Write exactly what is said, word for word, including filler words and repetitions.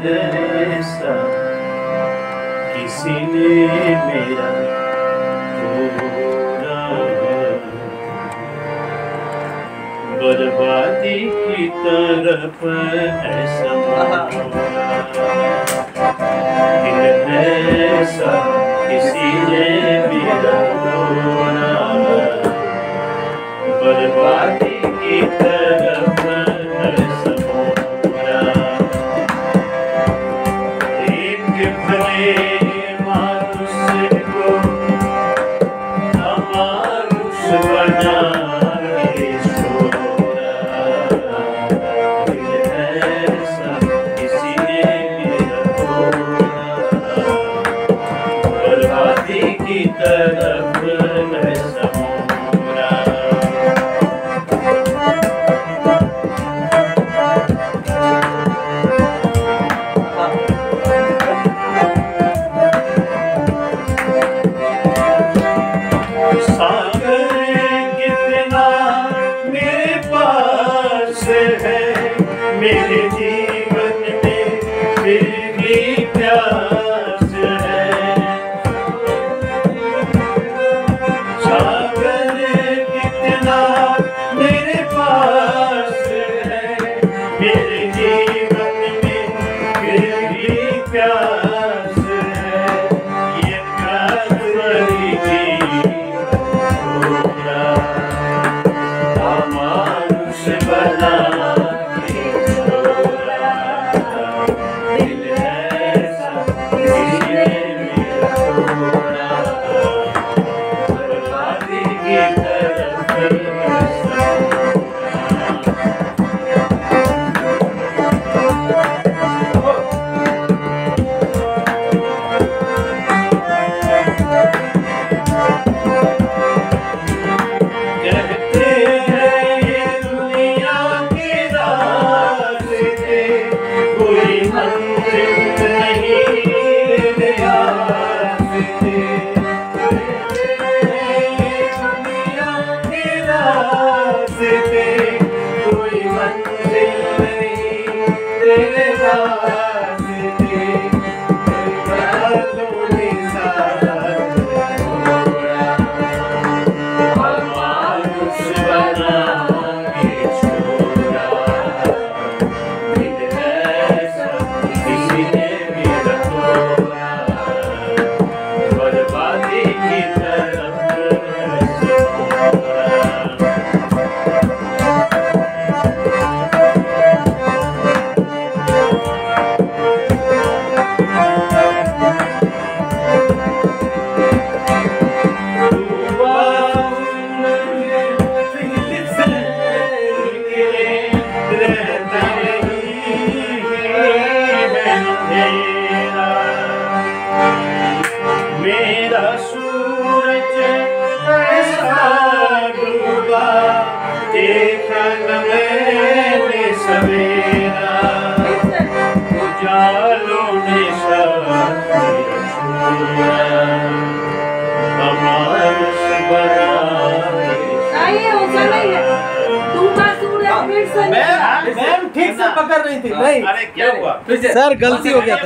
ऐसा किसी ने मेरा पूरा बर्बादी की तरफ ऐसा ऐसा किसी ने मेरा पूरा बर्बादी की तरफ ऐसा की तरफ मैं समूरा सागर कितना मेरे पास है, मेरे जीवन में फिर भी प्यास है। सागर कितना मेरे पास है, मेरे जीवन में फिर भी प्यास है। ये प्यास भरी मानुष बना दिल ऐसा किसी ने मेरा तोड़ा, बर्बादी की तरफ कोई मंजिल नहीं तेरे वास्ते, बातों ने साथ छोड़ा, मानुष बना के छोड़ा। दिल ऐसा किसी ने मेरा तोड़ा, बर्बादी की तरफ मेरा सूरज ऐसा डूबा, देखा न मैंने सवेरा, उजालों ने साथ मेरा छोड़ा, मानुष बना मैम ठीक से पकड़ रही थी। नहीं अरे क्या हुआ सर, गलती हो गया।